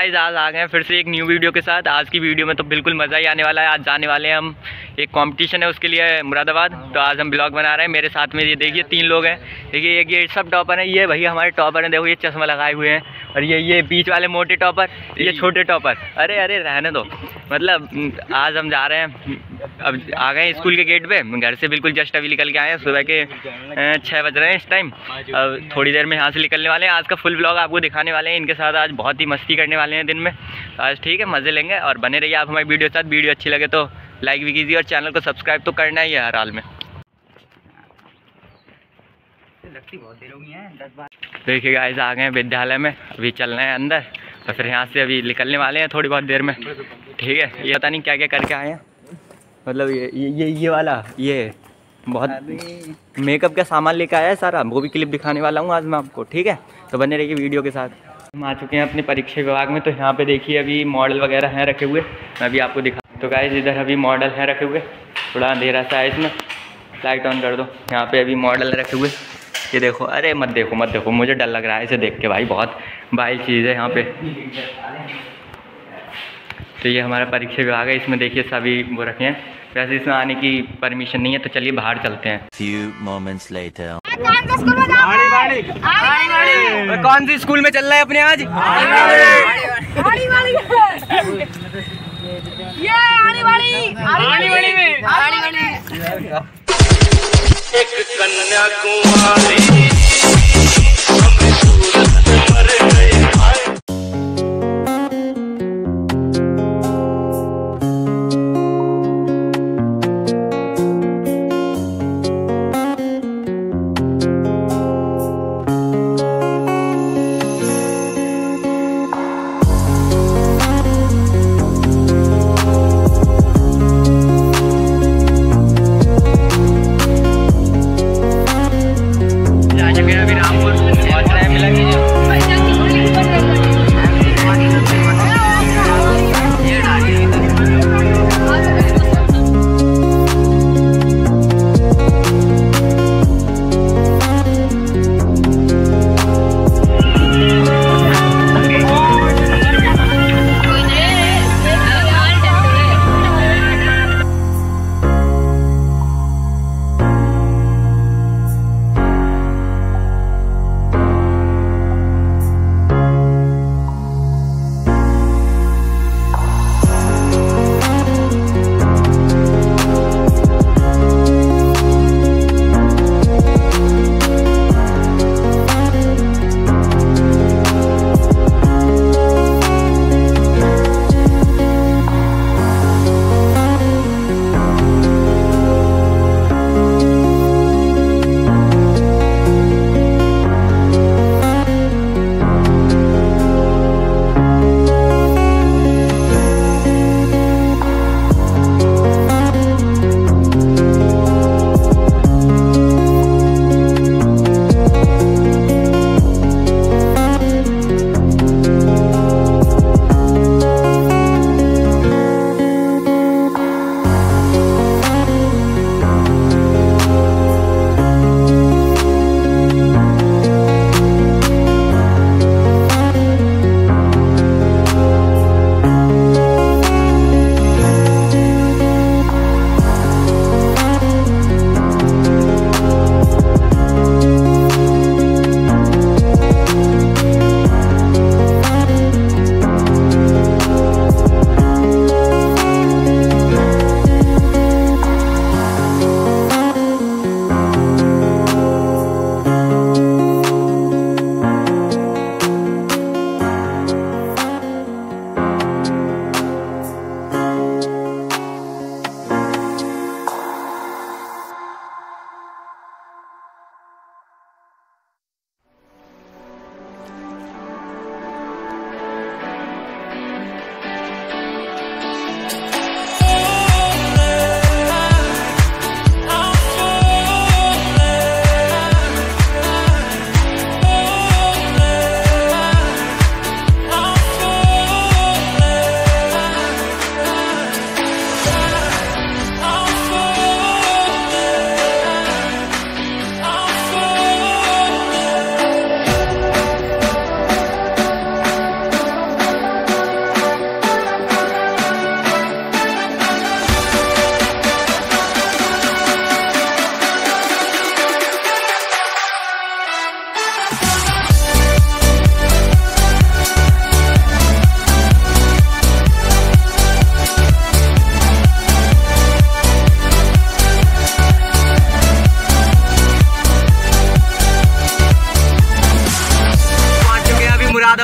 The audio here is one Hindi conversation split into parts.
गाइस आज आ गए हैं फिर से एक न्यू वीडियो के साथ। आज की वीडियो में तो बिल्कुल मज़ा ही आने वाला है। आज जाने वाले हैं हम, एक कंपटीशन है उसके लिए मुरादाबाद। तो आज हम ब्लॉग बना रहे हैं। मेरे साथ में ये देखिए 3 लोग हैं। देखिए एक ये सब टॉपर हैं, ये भैया हमारे टॉपर हैं, देखो ये चश्मा लगाए हुए हैं। और ये बीच वाले मोटे टॉपर, ये छोटे टॉपर। अरे अरे रहने दो। मतलब आज हम जा रहे हैं, अब आ गए स्कूल के गेट पे। घर से बिल्कुल जस्ट अभी निकल के आए हैं। सुबह के 6 बज रहे हैं इस टाइम। अब थोड़ी देर में यहाँ से निकलने वाले हैं। आज का फुल ब्लॉग आपको दिखाने वाले हैं। इनके साथ आज बहुत ही मस्ती करने वाले हैं दिन में। तो आज ठीक है, मज़े लेंगे और बने रहिए आप हमारी वीडियो के साथ। वीडियो अच्छी लगे तो लाइक भी कीजिए और चैनल को सब्सक्राइब तो करना ही है हर हाल में। देखिए गाइस आ गए हैं विद्यालय में, अभी चल रहे हैं अंदर और फिर यहाँ से अभी निकलने वाले हैं थोड़ी बहुत देर में। ठीक है, ये पता नहीं क्या क्या करके आए हैं। मतलब ये वाला ये बहुत मेकअप का सामान लेकर आया है सारा, वो भी क्लिप दिखाने वाला हूँ आज मैं आपको। ठीक है, तो बने रहिए वीडियो के साथ। हम आ चुके हैं अपने परीक्षा विभाग में। तो यहाँ पे देखिए अभी मॉडल वगैरह हैं रखे हुए, मैं अभी आपको दिखा। तो गाइस इधर अभी मॉडल हैं रखे हुए, थोड़ा अंधेरा सा है इसमें, लाइट ऑन कर दो। यहाँ पे अभी मॉडल रखे हुए, ये देखो। अरे मत देखो, मुझे डर लग रहा है इसे देख के भाई, बहुत बाई चीज़ है यहाँ पे। तो ये हमारा परीक्षा विभाग है, इसमें देखिए सभी वो रखे हैं। वैसे इसमें आने की परमिशन नहीं है, तो चलिए बाहर चलते हैं। Few moments later. कौन सी स्कूल में चल रहा है अपने आज? एक कन्याकुमारी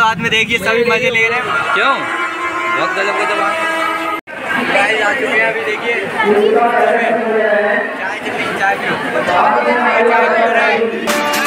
मुरादाबाद में देखिए सभी मजे ले रहे हैं। क्यों बहुत गलत को जब आ चुके हैं अभी देखिए चाय पी रहे हैं।